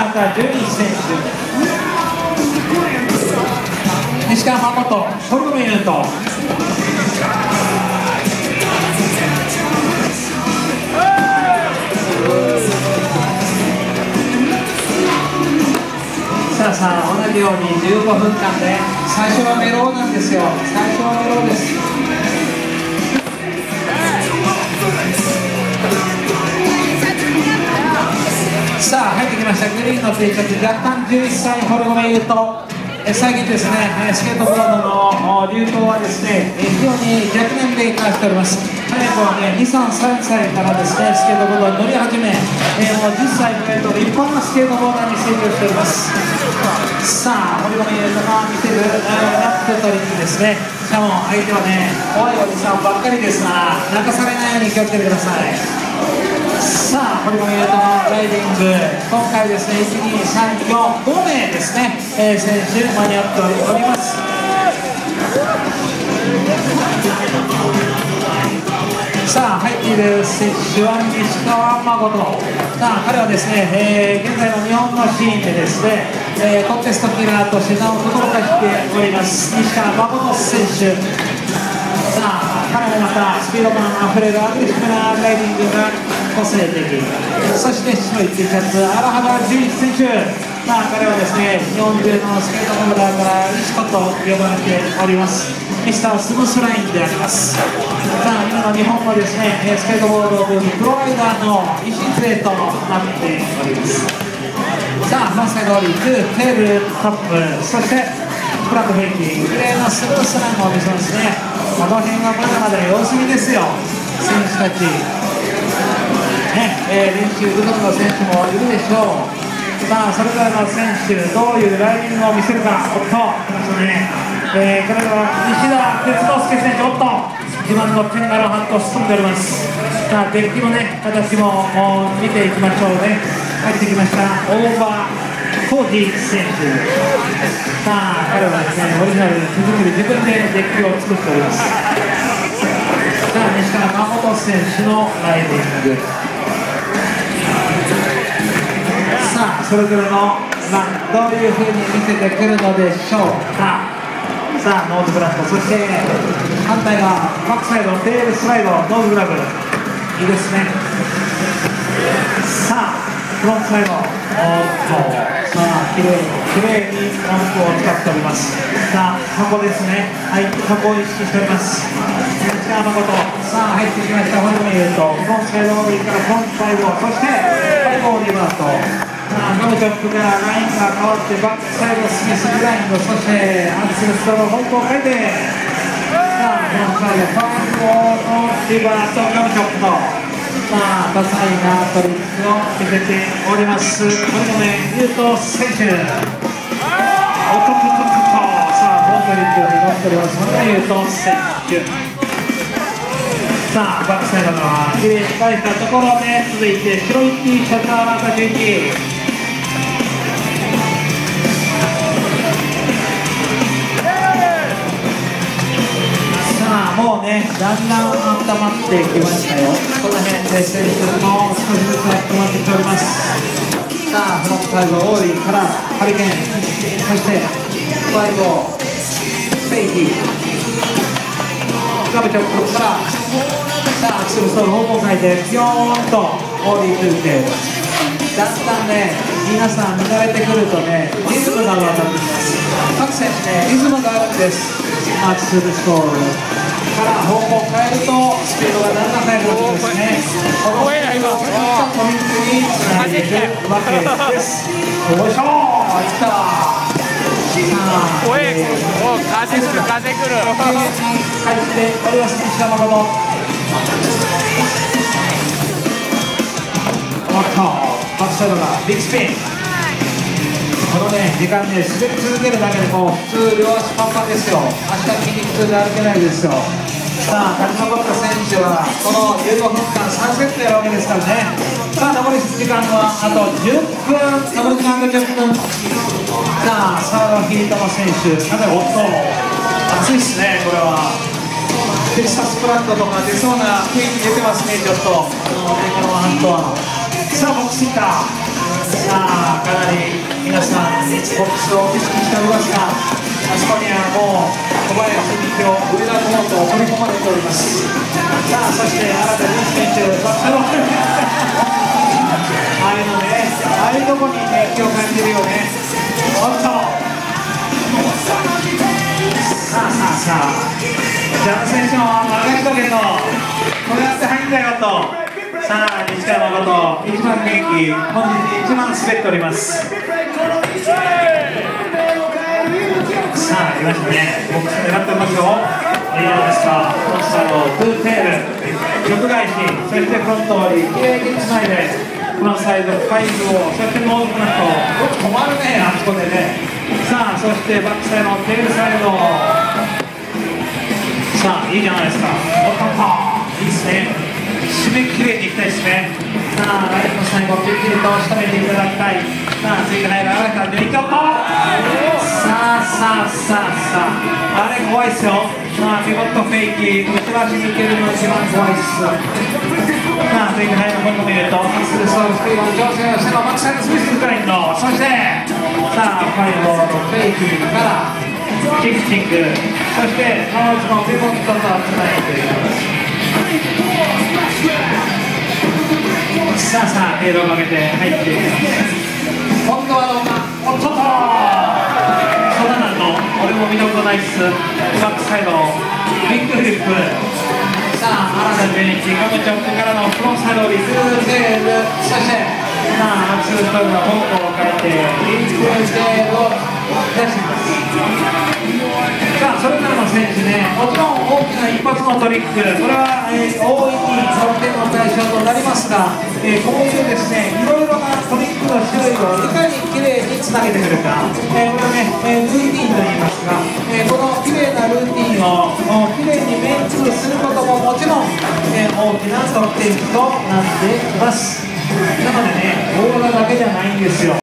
中純一選手、西川誠、堀米雄斗。さあ同じように15分間で最初はメロなんですよ。最初はメロです。さあ入ってきました。グリーンの定着、若干11歳堀米雄斗。最近ですね、スケートボードの流行はですね、非常に若年齢化しております。早くはね、2、3、3歳からですね、スケートボードに乗り始め、もう10歳超えると立派なスケートボーダーに成長しております。さあ、堀米雄斗が見せるラップトリックですね。しかも相手はね、怖いおじさんばっかりですが、泣かされないように気をつけてください。さあ、堀米雄斗のライディング、今回ですね、1、2、3、4、5名ですね、選手間に合っております。さあ、入っている選手は西川誠。さあ、彼はですね、現在の日本のシーンでですね、コンテストキラーとして名を轟かしております、西川誠選手。さあ、彼もまたスピード感あふれるアグレッシブなライディングが個性的。そして白い T シャツ、荒幅純一選手。まあ彼はですね、日本中のスケートボーダーから石子と呼ばれております。ミスタースムースラインであります。さあ今の日本もですね、スケートボードブームプロライダーの礎となっております。さあフロントサイドオリー、テールトップ、そしてフラットフェイキング、グレーのスムースラインを見せますね。この辺はまだまだ様子見ですよ、選手たち。練習不足の選手もいるでしょう。さあそれぞれの選手、どういうライディングを見せるか。おっと、来ましたね。彼らは西田哲之介選手、おっと、自慢のテンガロハットを進んでおります。さあ、デッキのね、形も見ていきましょうね。入ってきました、オーバーコーディ選手。さあ、彼はですね、オリジナル手作り、自分でデッキを作っております。さあ、西川誠選手のライディング。さあ、それぞれの、どういうふうに見せてくるのでしょうか。さあ、ノーズグラブ、そして反対側、バックサイド、テールスライド、ノーズグラブ、いいですね。さあ、フロントサイド、おっと、さあ、きれいにランプを使っております。さあ、箱ですね。はい、箱を意識しております。西川誠、さあ、入ってきました、堀米雄斗、フロントサイドオーリーからフロントサイド、そして、最後、リバート。ガムチョップからラインが変わってバックサイドスミスグラインド、そしてアクセルストロー方向回転。さあフロントサイドファーストのリバーとガムチョップと、さあ多彩なトリックを見せております堀米雄斗選手。おっとっとっとっと、さあフロントリックに乗っております堀米雄斗選手。さあバックサイドがきれいに返したところで、続いて白い T シャツは赤順に。さあもうね、だんだん温まってきましたよ。この辺で選手も少しずつ温まってきております。さあフロントサイドオーリーからハリケーン、そして最後フェイキー、ガムチョップから、さあアクセルストロー方向回転、ピョーンとオーリー続け、だんだんね、皆さん慣れてくるとね、リズムが分かってきます。各選手ね、リズムがあるんです。アクセルストローから方向を変えるとスピードがだんだん速くなってきますね。このスピードをポイントにつないでいくわけです。よいしょー、いったー。 怖い、風来る、風来る。 返しております、西川誠。おっと、バックサイドがビッグスピン。このね、時間ね、滑り続けるだけでも普通両足パンパンですよ。足が筋肉痛で歩けないですよ。さあ、勝ち残った選手はこの15分間3セットやるわけですからね。さあ、残り時間はあと10分、残り時間あと10分。さあ、サードヒートの選手、なんかおっと、熱いっすね、これは。テキサスプラットとか出そうな雰囲気出てますね、ちょっと。このハントは。さあ、ボックスヒッター。さあ、かなりボックスを意識しておりますが、あそこにはもう小林美京、上田コートを取り込まれております。さあ、そして新たに選手バックのああいうのね、ああいうとこに熱気を感じるよね。おっと、さあジャム選手も若い人けどこうやって入んだよと。さあ、西川誠一番元気、本日一番滑っております。さあ、来ましたね、ボックス狙ってますよ。いいじゃないですか。フロントサイドトゥーテール、曲返し、そしてフロント折り、きれいにつないでフロントサイド5を、そしてノーズフラット、よく止まるね、あそこでね。さあ、そしてバックサイドテールサイド、さあ、いいじゃないですか。おっとっと、いいですね。締めきれいにいきたいですね。さあ、ライトの最後きっちりと仕留めていただきたい。さあ、次が入る新たなデリカット。さあ、あれ怖いっすよ。さあ、ピボットフェイキー、後ろ足に行けるのが一番怖いっす。さあ、次が入る今度見るとハッスルソールスピードの調整をしてのバックサイドスミスグラインド、そしてさあ、ファイボーのフェイキーからキッチング、そしてノーズのピボットとつないでいく。さあ、フェードをかけて入っていきます。今度はどうか。おっとっと、そうなんの、俺も見たことないっす。バックサイドビッグフリップ。さあ、新たにベンチガムチョップからのフロントサイドリズーテール、そしてさあ、ツーストールの方向を変えてリズーテールを出します。さあ、それからの選手ね、もちろん大きな一発のトリック、これは、大いに得点の対象となりますが、こういうですね、いろいろなトリックの種類をいかにきれいにつなげてくるか、これをね、ルーティンと言いますが、このきれいなルーティンをきれいにメイクすることももちろん、大きな得点となっています。なのでね、ボールだけじゃないんですよ。